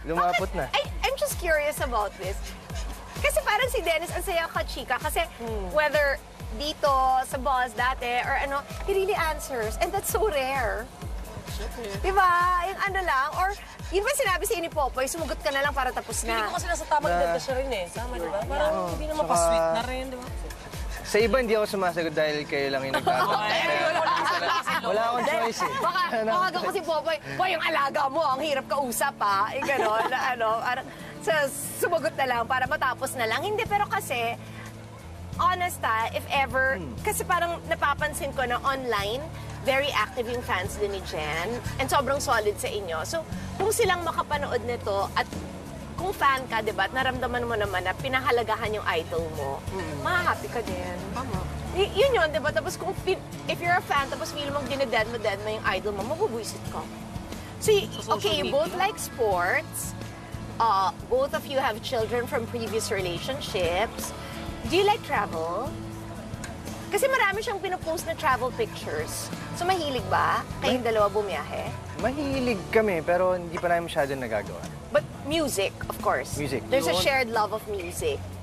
lumapot na. I'm just curious about this. Kasi parang si Dennis, ang saya ka, chika. Kasi whether dito, sa boss, dati, or ano, he really answers. And that's so rare. Diba? Yung ano lang. Or, yun ba sinabi sa'yo ni Popoy, sumugot ka na lang para tapos Hindi na. ko kasi nasa tamang edad na siya rin eh. Tama, diba? Parang hindi naman pa-sweet na rin, diba? Sa iba, hindi ako sumasagot dahil kayo lang yung nagtatanong. Wala akong choice eh. Baka ko si Popoy, boy, yung alaga mo, ang hirap kausap ha. Yung gano'n, na ano, sumagot na lang para matapos na lang. Hindi, pero kasi, honest if ever, kasi parang napapansin ko na online, very active yung fans din ni Jen, and sobrang solid sa inyo. So, kung silang makapanood nito, at kung fan ka, diba, at naramdaman mo naman na pinahalagahan yung idol mo, mahahappy ka din. Yun yun, diba? Tapos kung, if you're a fan, tapos feel mong dinedad mo yung idol mo, mabubuisit ka. So, okay, you both like sports. Both of you have children from previous relationships. Do you like travel? Kasi marami siyang pinopost na travel pictures. So, mahilig ba kayong dalawa bumiyahe? Mahilig kami, pero hindi pa namin masyadong nagagawa. But music, of course. Music. There's a shared love of music.